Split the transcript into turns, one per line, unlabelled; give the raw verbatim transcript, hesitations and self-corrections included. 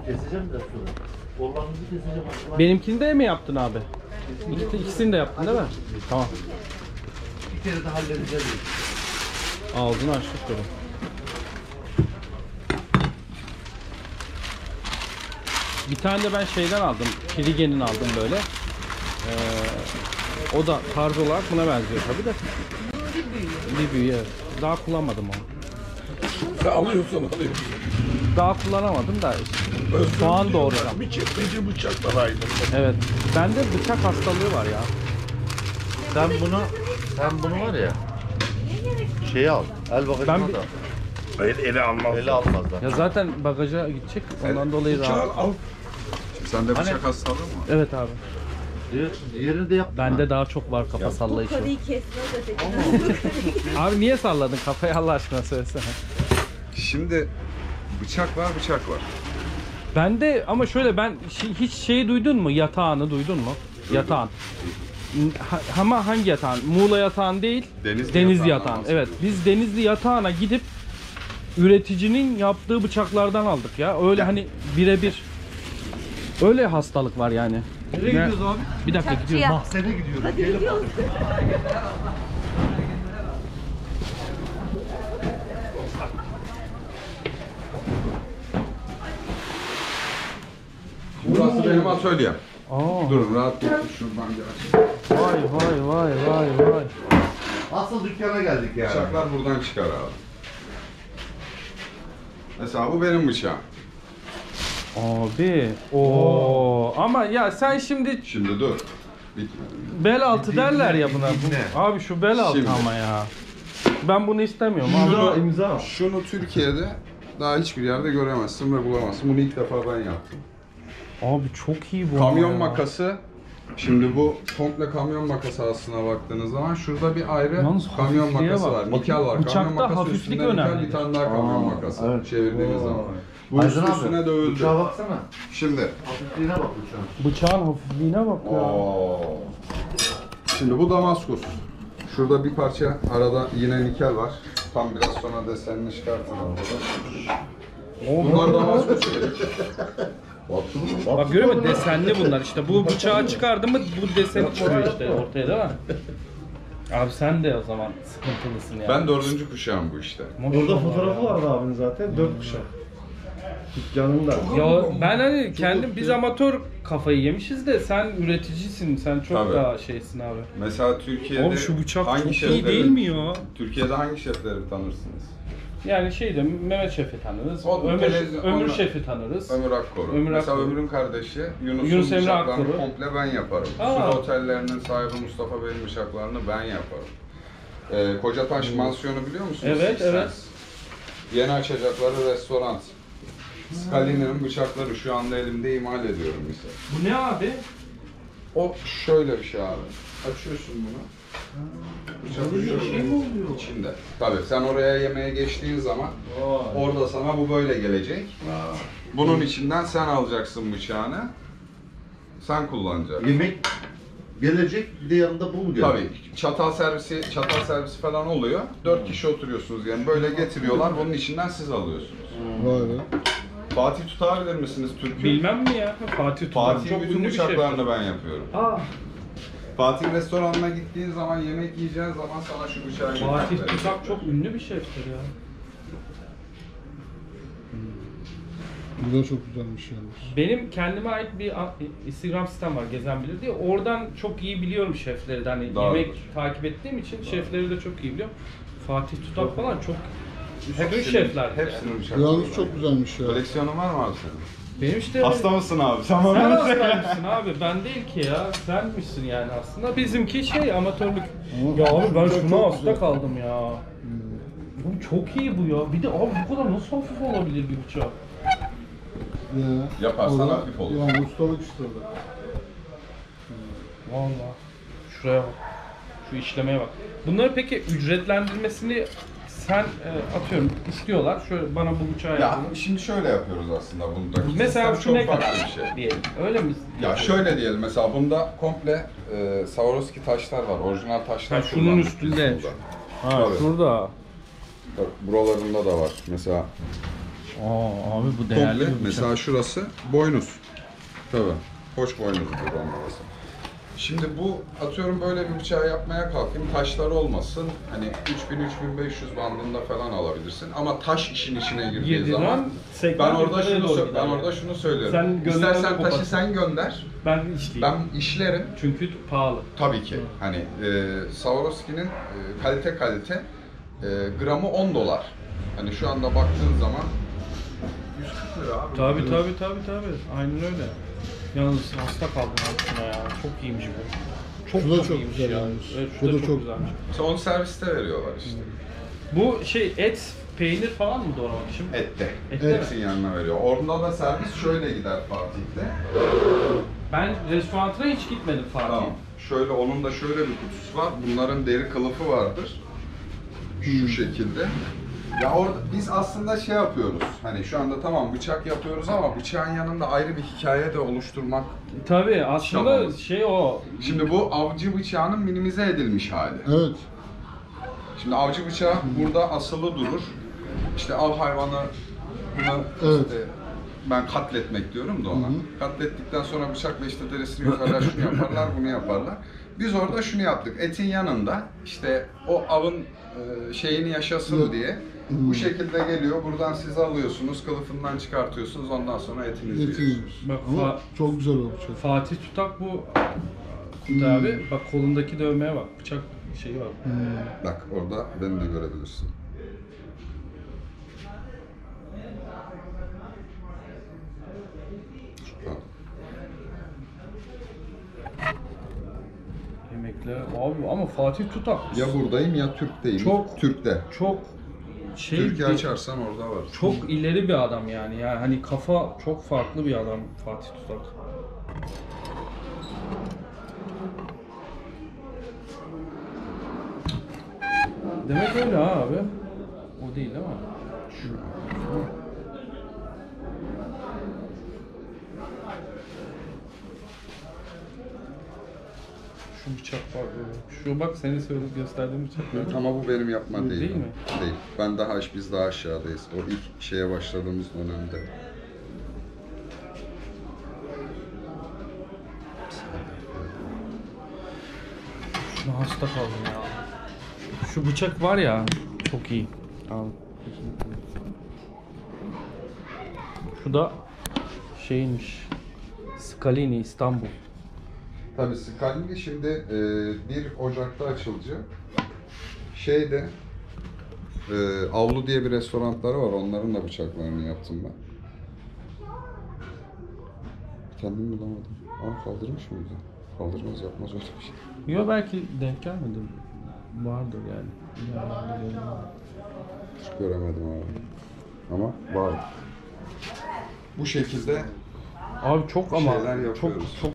Keseceğim biraz sonra. Kollarınızı keseceğim.
Benimkini de mi yaptın abi? İki, ikisini de yaptın değil mi? Tamam.
Bir kere de halledeceğiz.
Ağzını açtık şöyle. Bir tane de ben şeyden aldım. Kirigen'in aldım böyle. Ee, o da tarz olarak buna benziyor tabi de. Bir büyüğü evet. Daha kullanmadım onu.
Alıyorsan alıyorsun.
Daha kullanamadım da işte. Soğan doğrayacağım.
Bir çekmece bıçaklar aynı.
Evet. Bende bıçak hastalığı var ya.
Sen bunu, sen bunu var ya, şeyi al, el bagajına
Ben-
da.
Hayır ele almaz.
Eli almazlar.
Ya zaten bagaja gidecek. Ondan dolayı
Bıçağı
rahat.
al.
Sende bıçak
Hani-
hastalığı mı?
Evet abi.
Diğer, diğerini de yap.
Bende daha çok var kafa sallayışı.
Karıyı kesmez öteki.
Abi niye salladın kafayı Allah aşkına söylesene.
Şimdi bıçak var bıçak var.
Bende ama şöyle ben şi- hiç şeyi duydun mu? Yatağını duydun mu? Yatağın. Ha- ama hangi yatağın? Muğla yatağın değil.
Denizli
Denizli
yatağından
yatağın. Evet. Biz Denizli yatağına gidip üreticinin yaptığı bıçaklardan aldık ya. Öyle hani birebir. Öyle hastalık var yani.
Nereye
Ne-
gidiyoruz abi?
Bir dakika
Bıçakçıya.
gidiyoruz.
Mahzene gidiyoruz.
Hadi
Gelin
gidiyoruz.
Burası benim atölyem.
Aa.
Durun rahat durun şuradan bir aç.
Vay vay vay vay vay.
Asıl dükkana geldik yani.
Bıçaklar buradan çıkar abi. Mesela bu benim bıçağım.
Abi. Oo. Ama ya sen şimdi
Şimdi dur. Bitmedi.
bel altı derler ya buna.
Ne?
Abi şu bel altı
Şimdi.
ama ya. Ben bunu istemiyorum abi.
İmza, imza.
Şunu Türkiye'de daha hiçbir yerde göremezsin ve bulamazsın. Bunu ilk defa ben yaptım.
Abi çok iyi bu. ama
Kamyon
ya.
makası. Şimdi bu komple kamyon makası aslına baktığınız zaman şurada bir ayrı
Yalnız
kamyon
hafifliğe
makası
bak.
var. Nikel var.
Bıçakta
kamyon makası
hafiflik
üstünde nikel,
önemli.
bir tane daha kamyon
Aa,
makası.
evet.
Çevirdiğiniz
Oo.
zaman. Bu
Aydın
üstü
abi,
üstüne dövüldü.
Bıçağa baksana.
Şimdi.
Hafifliğine bak bıçağın.
Bıçağın hafifliğine bak ya.
Oo. Şimdi bu Damaskus. Şurada bir parça arada yine nikel var. Tam biraz sonra desenini çıkartın orada. Bunlar Damaskus.
Bak görüyor musun? Desenli bunlar işte. Bu bıçağı çıkardın mı bu deseni çıkıyor işte ortaya değil mi? Abi sen de o zaman sıkıntılısın yani.
Ben dördüncü kuşağım bu işte.
Orada fotoğrafı vardı abinin zaten. Dört kuşak. Dükkanında.
Ya ben hani kendim biz amatör kafayı yemişiz de sen üreticisin. Sen çok
Tabii.
daha şeysin abi.
Mesela Türkiye'de
Abi şu bıçak
hangi
çok iyi
şefleri-
değil mi ya?
Türkiye'de hangi şefleri tanırsınız?
Yani şeyde Mehmet Şef'i tanırız.
O
Ömür,
televizyon-
Ömür
ona-
Şef'i tanırız.
Ömür Akkoru.
Ömür
Mesela
Akkoru.
Ömür'ün kardeşi Yunus'un
Yunus Emre
bıçaklarını
Akkoru.
komple ben yaparım.
Aa.
Su otellerinin sahibi Mustafa Bey'in bıçaklarını ben yaparım. Ee, Kocataş Mansiyonu biliyor musunuz?
Evet,
Six
evet.
Sense. Yeni açacakları restoran. Scalini'nin bıçakları şu anda elimde imal ediyorum mesela.
Bu ne abi?
O şöyle bir şey abi. Açıyorsun bunu. Bıçak şöyle içinde. Tabii sen oraya yemeğe geçtiğin zaman orada sana bu böyle gelecek. Bunun içinden sen alacaksın bıçağını. Sen kullanacaksın.
Yemek gelecek, bir de yanında bu mu gelecek?
Tabii çatal servisi, çatal servisi falan oluyor. Dört kişi oturuyorsunuz yani böyle getiriyorlar. Bunun içinden siz alıyorsunuz.
Vay be.
Fatih tutabilir misiniz Türk'ü?
Bilmem mi ya? Fatih Tutan
Fatih'in
çok
bütün
ünlü bir şef.
bıçaklarını ben yapıyorum.
Aa,
Fatih restoranına gittiğin zaman yemek yiyeceğin zaman sana şu bıçağı
Fatih
getirecek.
Tutak çok ünlü bir şeftir ya.
Bu da çok güzelmiş yalnız.
Benim kendime ait bir a- Instagram sitem var Gezen Bilir diye. Oradan çok iyi biliyorum şefleri de. Hani
Doğrudur.
yemek takip ettiğim için şefleri de çok iyi biliyorum. Fatih Tutak falan çok üstün
Hepsinin-
şefler.
Hepsinin bıçakları
Yalnız
var.
çok güzelmiş ya.
Koleksiyonun var mı abi senin?
Benim işte
Hasta mısın abi? Sen
sen
bana
hastaymışsın abi, ben değil ki ya. Senmişsin yani aslında. Bizimki şey amatörlük. Ya abi ben
Çok
şuna hasta
güzel.
kaldım ya. Bu çok iyi bu ya. Bir de abi bu kadar nasıl hafif olabilir bir bıçak?
Ya.
Yaparsan
O da-
hafif olur.
Yani ustalık işte orada.
Vallahi. Şuraya bak. Şu işlemeye bak. Bunları peki ücretlendirmesini sen e, atıyorum istiyorlar. Şöyle bana bu bıçağı
Ya
yapın.
şimdi şöyle yapıyoruz aslında bunda.
Mesela
Sistem
şu ne
çok
kadar
farklı bir şey.
diyelim. Öyle mi?
Ya şöyle diyelim mesela bunda komple e, Swarovski taşlar var. Orijinal taşlar
Ha, şunun
kullandık
üstünde.
biz burada.
Ha
Tabii.
şurada.
Bak buralarında da var. Mesela
Aa abi bu değerli
Komple.
bir bıçak.
Mesela şurası boynuz. Tabii. Koç boynuzu burası. Şimdi bu atıyorum böyle bir bıçağı yapmaya kalkayım, taşlar olmasın. Hani üç bin üç bin beş yüz bandında falan alabilirsin. Ama taş işin içine girdiği
Girdiği
zaman
zaman seksen
ben orada
yukarıya
şunu
doğru
sö-
gider
ben
yani.
orada şunu söylüyorum.
Sen gönder,
İstersen
onu
taşı
koparsın.
sen gönder.
Ben işleyeyim.
Ben işlerim.
Çünkü pahalı.
Tabii ki. Hani e, Swarovski'nin e, kalite kalite e, gramı on dolar. Hani şu anda baktığın zaman yüz kırk lira abi.
Tabii tabii tabii tabii. Aynen öyle. Yalnız hasta kaldım abi şuna ya. Çok iyiymiş bu. Çok
Şu da
çok,
çok
iyiymiş
güzel
ya.
olmuş.
Evet,
Bu
şu da
da
çok,
çok-
güzelmiş.
Son serviste veriyorlar işte.
Bu şey et, peynir falan mı doğramak için?
Ette.
Ette mi?
Etin yanına veriyor. Orada da servis şöyle gider Fatih'te.
Ben restorantına hiç gitmedim Fatih.
Tamam. Şöyle onun da şöyle bir kutusu var. Bunların deri kılıfı vardır. Şu şekilde. Ya orada biz aslında şey yapıyoruz. Hani şu anda tamam bıçak yapıyoruz ama bıçağın yanında ayrı bir hikaye de oluşturmak.
Tabii aslında
Şabanız.
şey o.
Şimdi bu avcı bıçağının minimize edilmiş hali.
Evet.
Şimdi avcı bıçağı burada asılı durur. İşte av hayvanı bunu
Evet.
işte ben katletmek diyorum da ona. Katlettikten sonra bıçakla işte derisini yukarılar şunu yaparlar, bunu yaparlar. Biz orada şunu yaptık. Etin yanında işte o avın e, şeyini yaşasın
Evet.
diye bu şekilde geliyor. Buradan siz alıyorsunuz, kılıfından çıkartıyorsunuz. Ondan sonra etinizi yiyorsunuz.
Yetiyoruz.
Bak
Ama
Fa-
çok güzel olmuş. Çok.
Fatih Tutak bu Kut abi. Bak kolundaki dövmeye bak. Bıçak şeyi var.
Bak orada beni de görebilirsin. Şuradan.
Yemekler. Abi ama Fatih Tutak.
Ya buradayım ya Türk'teyim.
Çok-
Türk'te.
Çok şey
Türk'ü
bir-
açarsan orada var.
çok ileri bir adam yani. Yani hani kafa çok farklı bir adam Fatih Tutak. Demek öyle ha abi. O değil değil mi? Şu bıçak var böyle. Şu bak senin söyleyip gösterdiğin bıçak var.
Ama bu benim yapma
Bu
değil.
değil mi?
Değil. Ben daha biz daha aşağıdayız. O ilk şeye başladığımız dönemde.
Şuna hasta kaldım ya. Şu bıçak var ya çok iyi. Al. Şu da şeymiş. Scalini İstanbul.
Tabii Scalini şimdi e, bir Ocak'ta açılacak. Şeyde e, Avlu diye bir restoranları var. Onların da bıçaklarını yaptım ben. Kendim bulamadım. Aa kaldırmış mıydı? Kaldırmaz yapmaz öyle bir şey.
Yo belki denk gelmedi. Vardır yani. Yani
Hiç göremedim abi. Ama var. Bu şekilde
abi çok ama
şeyler
çok
yapıyoruz.
çok